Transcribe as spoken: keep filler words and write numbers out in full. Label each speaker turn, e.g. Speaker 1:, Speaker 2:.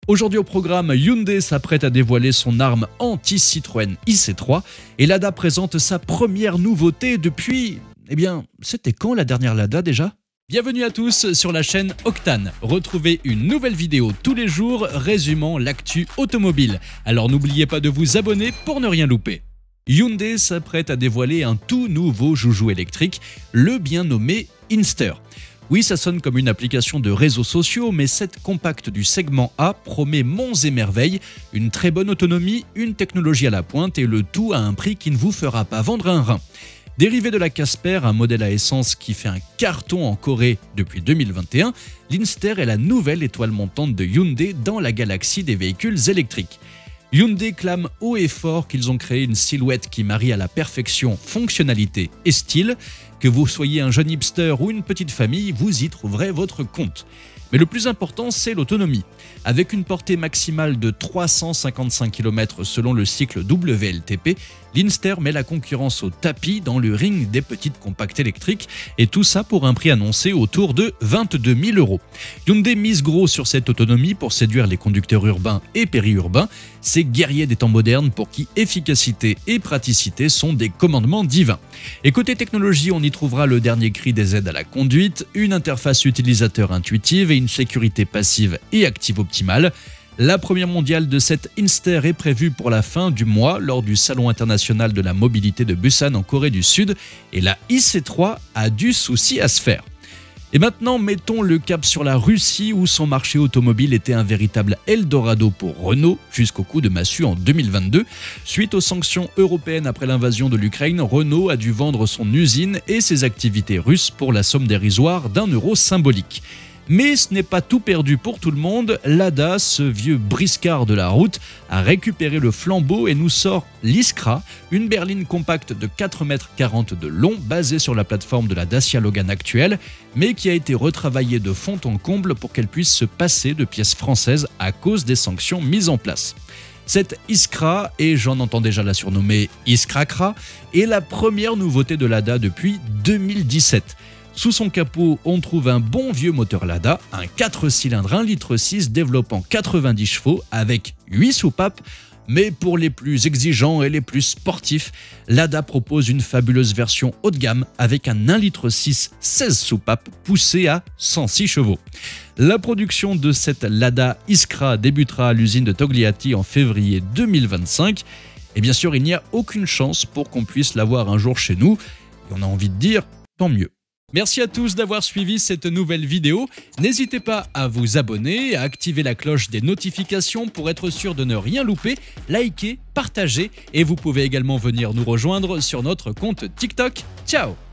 Speaker 1: Aujourd'hui au programme, Hyundai s'apprête à dévoiler son arme anti-Citroën I C trois et Lada présente sa première nouveauté depuis... Eh bien, c'était quand la dernière Lada déjà ? Bienvenue à tous sur la chaîne Octane. Retrouvez une nouvelle vidéo tous les jours résumant l'actu automobile. Alors n'oubliez pas de vous abonner pour ne rien louper. Hyundai s'apprête à dévoiler un tout nouveau joujou électrique, le bien nommé Inster. Oui, ça sonne comme une application de réseaux sociaux, mais cette compacte du segment A promet monts et merveilles, une très bonne autonomie, une technologie à la pointe et le tout à un prix qui ne vous fera pas vendre un rein. Dérivé de la Casper, un modèle à essence qui fait un carton en Corée depuis deux mille vingt et un, l'Inster est la nouvelle étoile montante de Hyundai dans la galaxie des véhicules électriques. Hyundai clame haut et fort qu'ils ont créé une silhouette qui marie à la perfection fonctionnalité et style. Que vous soyez un jeune hipster ou une petite famille, vous y trouverez votre compte. Mais le plus important, c'est l'autonomie. Avec une portée maximale de trois cent cinquante-cinq kilomètres selon le cycle W L T P, l'Inster met la concurrence au tapis dans le ring des petites compactes électriques, et tout ça pour un prix annoncé autour de vingt-deux mille euros. Hyundai mise gros sur cette autonomie pour séduire les conducteurs urbains et périurbains, ces guerriers des temps modernes pour qui efficacité et praticité sont des commandements divins. Et côté technologie, on y trouvera le dernier cri des aides à la conduite, une interface utilisateur intuitive et une sécurité passive et active optimale. La première mondiale de cette Inster est prévue pour la fin du mois lors du Salon international de la mobilité de Busan en Corée du Sud, et la I C trois a du souci à se faire. Et maintenant, mettons le cap sur la Russie où son marché automobile était un véritable Eldorado pour Renault jusqu'au coup de massue en deux mille vingt-deux. Suite aux sanctions européennes après l'invasion de l'Ukraine, Renault a dû vendre son usine et ses activités russes pour la somme dérisoire d'un euro symbolique. Mais ce n'est pas tout perdu pour tout le monde. Lada, ce vieux briscard de la route, a récupéré le flambeau et nous sort l'Iskra, une berline compacte de quatre mètres quarante de long basée sur la plateforme de la Dacia Logan actuelle, mais qui a été retravaillée de fond en comble pour qu'elle puisse se passer de pièces françaises à cause des sanctions mises en place. Cette Iskra, et j'en entends déjà la surnommer Iskrakra, est la première nouveauté de Lada depuis deux mille dix-sept. Sous son capot, on trouve un bon vieux moteur Lada, un quatre cylindres un virgule six litres développant quatre-vingt-dix chevaux avec huit soupapes. Mais pour les plus exigeants et les plus sportifs, Lada propose une fabuleuse version haut de gamme avec un un virgule six litres seize soupapes poussé à cent six chevaux. La production de cette Lada Iskra débutera à l'usine de Togliatti en février deux mille vingt-cinq. Et bien sûr, il n'y a aucune chance pour qu'on puisse l'avoir un jour chez nous. Et on a envie de dire, tant mieux. Merci à tous d'avoir suivi cette nouvelle vidéo. N'hésitez pas à vous abonner, à activer la cloche des notifications pour être sûr de ne rien louper, liker, partager et vous pouvez également venir nous rejoindre sur notre compte TikTok. Ciao!